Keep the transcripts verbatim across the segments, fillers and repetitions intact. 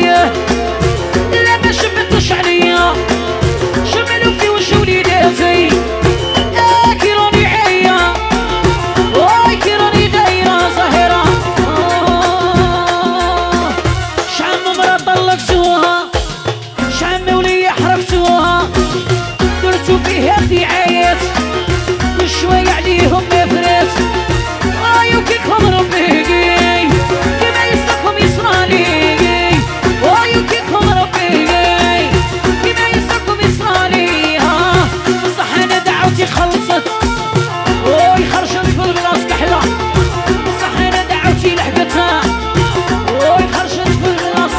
طاريه لا ما شمتش عليا شملوا في وش وليداتي آه كي راني عيا واي كي راني دايره زهره آه شعم مرا طلقتوها شعم ولي حرقتوها درتو فيها دعايات وشوي عليهم نفرات ايو كي كون ربي كيما يسقهم يصرالي ايو كي كون ربي كيما يسقهم يصرالي ها بصح انا دعوتي خلصت وي خرجت في البلاص كحله بصح انا دعوتي لحقتها وي خرجت في البلاص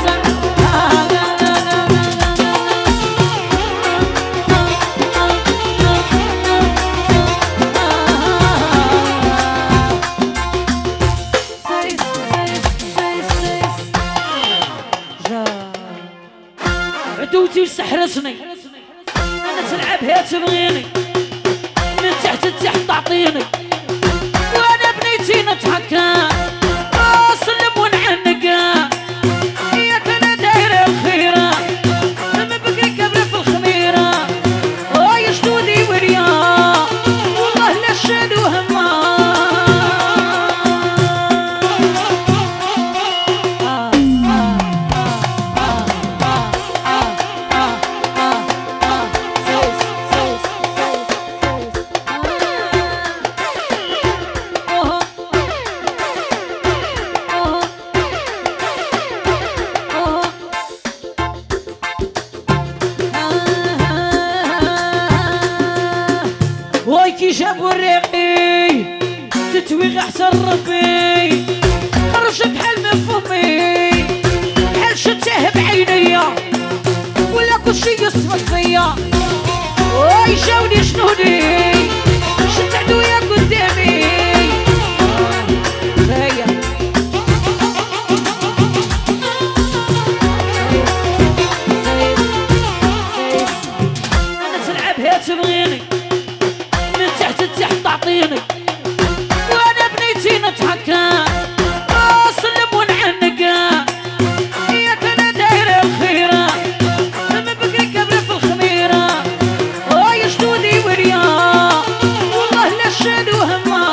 عدوتي سحرتني انا تلعبها تبغيني من تحت لتحت تعطيني وانا بنيتي نتحكى اسلم ونعنقى ياك انا دايره الخيره لما بقي كبر في الخميره ويا جدودي وريا والله لا شالوا هما واي كي جابوا الريقي تتويغ احسن ربي خرج بحال من فمي بحال شتاه بعينيا ولا كلشي يصفط فيا واي جاوني جنوني شت عدويا قدامي هيا انا تلعبها تبغيني من تحت لتحت تعطيني وانا بنيتي نتحكى اسلم ونعنقى ياك انا دايره الخيره لما بقي كبر في الخميره ويا جدودي وريا والله لا شالوا هما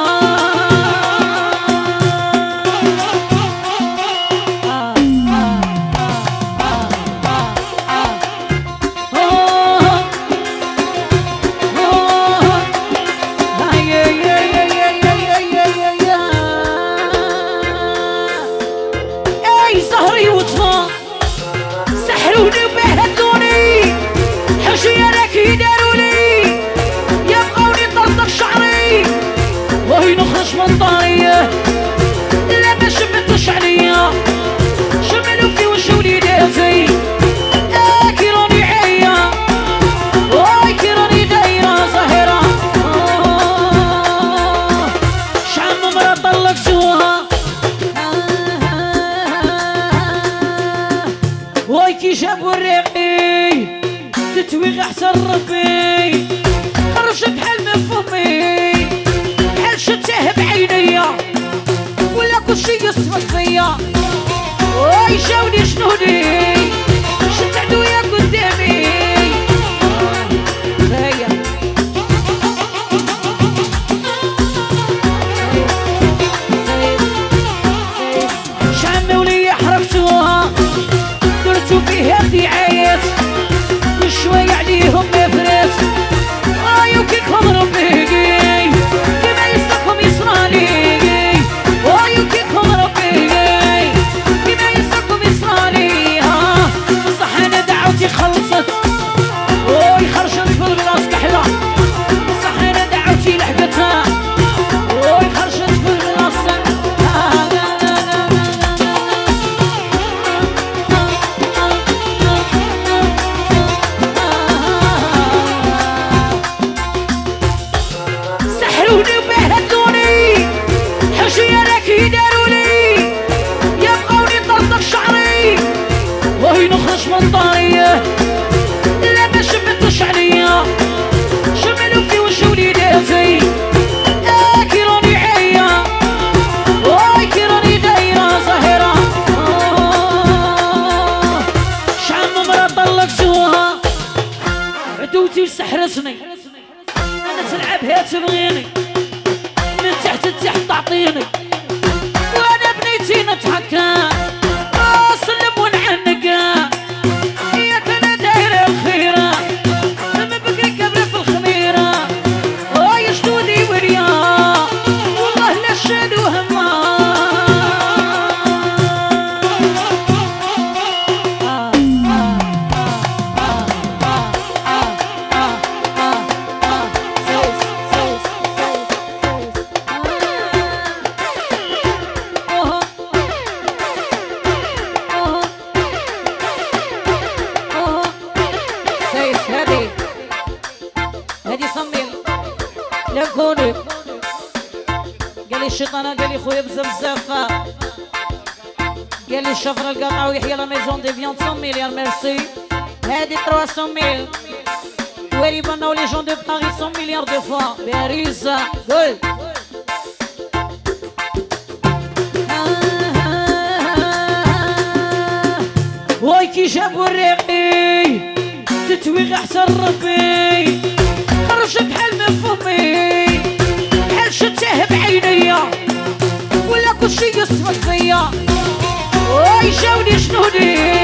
سحروني وبهدلوني حشية راكي دارولي يبقوني طرطق شعري وهي نخرج من طاريه لا ما شمتش عليا شملوا في وش وليداتي آه كي راني عيا واي كي راني دايره زهره آه شعم مرا طلقتوها واي كي جابوا الريقي تتويغ احسن ربي خرج بحال من فمي بحال شتاه بعينيا ولا كلشي يصفط فيا واي جاوني جنوني شت عدويا قدامي هيا شعمي ولي حرقتوها درتو فيها دعايات وشوي عليهم نفرات ايو كي كون ربي كيما يسقهم يصرالي ايو كي كون ربي كيما يسقهم يصرالي ها بصح انا دعوتي خلصت وي خرجت في البلاص كحله بصح انا دعوتي لحقتها وي خرجت في البلاص سحروني وبهدلوني حشية راكي دارولي يبقوني طرطق شعري وهي نخرج من طاريه لا ما شمتش عليا شملوا في وش وليداتي آه كي راني عيا واي كي راني دايره زهره آه بنيتي وسحرتني انا تلعبها تبغيني من تحت لتحت تعطيني وانا بنيتي نتحكى اسلم ونعنقى ياك انا دايره الخيره ما بقي قبل في الخميره ويا جدودي وريا والله لا شالوا هما قال لي الشيطانة قال لي خويا بزاف بزاف قال لي الشفرة القطعة ويحيى لا ميزون دي فيون مية مليار ميرسي هادي ثلاثمية ميل ويلي بناو لي جون دو باريس مية مليار دو فوا باريس قول واي كي جابو الريقي تتويغ احسن ربي خرج بحال ما فمي بحال شتاه بعينيا ولا كلشي يصفق فيا واي جاوني جنوني